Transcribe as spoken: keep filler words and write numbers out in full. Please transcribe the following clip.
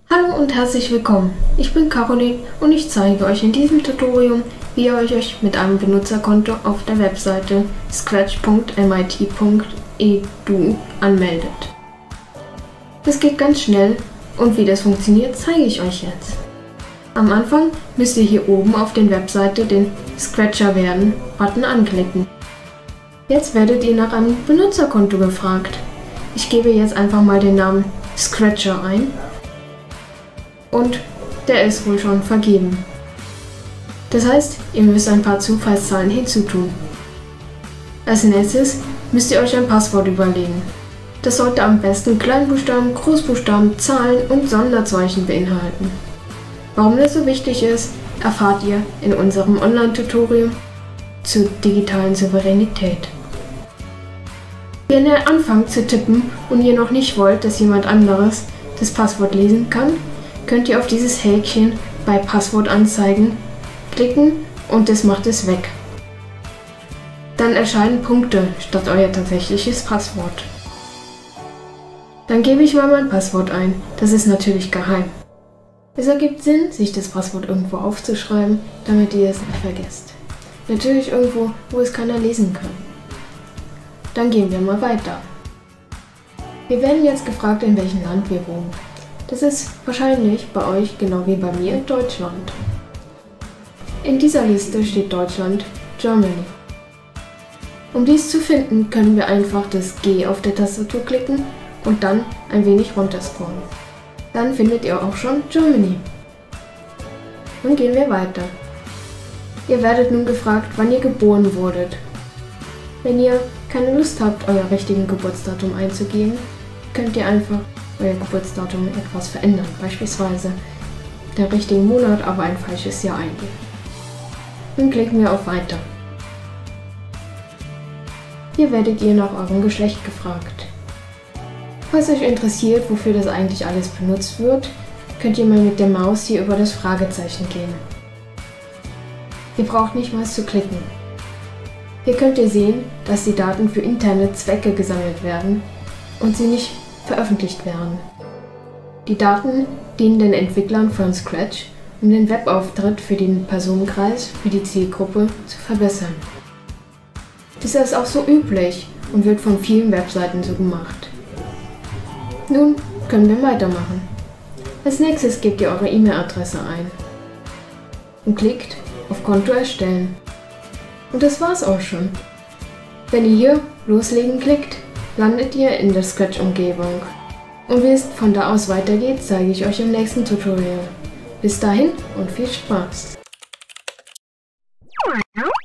Hallo und herzlich willkommen, ich bin Caroline und ich zeige euch in diesem Tutorial, wie ihr euch mit einem Benutzerkonto auf der Webseite scratch punkt m i t punkt e d u anmeldet. Das geht ganz schnell und wie das funktioniert, zeige ich euch jetzt. Am Anfang müsst ihr hier oben auf der Webseite den Scratcher werden Button anklicken. Jetzt werdet ihr nach einem Benutzerkonto gefragt. Ich gebe jetzt einfach mal den Namen Scratcher ein. Und der ist wohl schon vergeben. Das heißt, ihr müsst ein paar Zufallszahlen hinzutun. Als nächstes müsst ihr euch ein Passwort überlegen. Das sollte am besten Kleinbuchstaben, Großbuchstaben, Zahlen und Sonderzeichen beinhalten. Warum das so wichtig ist, erfahrt ihr in unserem Online-Tutorial zur digitalen Souveränität. Wenn ihr anfangt zu tippen und ihr noch nicht wollt, dass jemand anderes das Passwort lesen kann, könnt ihr auf dieses Häkchen bei Passwort anzeigen klicken und das macht es weg. Dann erscheinen Punkte statt euer tatsächliches Passwort. Dann gebe ich mal mein Passwort ein. Das ist natürlich geheim. Es ergibt Sinn, sich das Passwort irgendwo aufzuschreiben, damit ihr es nicht vergesst. Natürlich irgendwo, wo es keiner lesen kann. Dann gehen wir mal weiter. Wir werden jetzt gefragt, in welchem Land wir wohnen. Das ist wahrscheinlich bei euch genau wie bei mir Deutschland. In dieser Liste steht Deutschland, Germany. Um dies zu finden, können wir einfach das G auf der Tastatur klicken und dann ein wenig runterscrollen. Dann findet ihr auch schon Germany. Nun gehen wir weiter. Ihr werdet nun gefragt, wann ihr geboren wurdet. Wenn ihr keine Lust habt, euer richtigen Geburtsdatum einzugeben, könnt ihr einfach euer Geburtsdatum etwas verändern, beispielsweise den richtigen Monat, aber ein falsches Jahr eingeben. Nun klicken wir auf Weiter. Hier werdet ihr nach eurem Geschlecht gefragt. Falls euch interessiert, wofür das eigentlich alles benutzt wird, könnt ihr mal mit der Maus hier über das Fragezeichen gehen. Ihr braucht nicht mal zu klicken. Hier könnt ihr sehen, dass die Daten für interne Zwecke gesammelt werden und sie nicht veröffentlicht werden. Die Daten dienen den Entwicklern von Scratch, um den Webauftritt für den Personenkreis, für die Zielgruppe zu verbessern. Dies ist auch so üblich und wird von vielen Webseiten so gemacht. Nun können wir weitermachen. Als nächstes gebt ihr eure E-Mail-Adresse ein und klickt auf Konto erstellen. Und das war's auch schon. Wenn ihr hier Loslegen klickt, landet ihr in der Scratch-Umgebung. Und wie es von da aus weitergeht, zeige ich euch im nächsten Tutorial. Bis dahin und viel Spaß!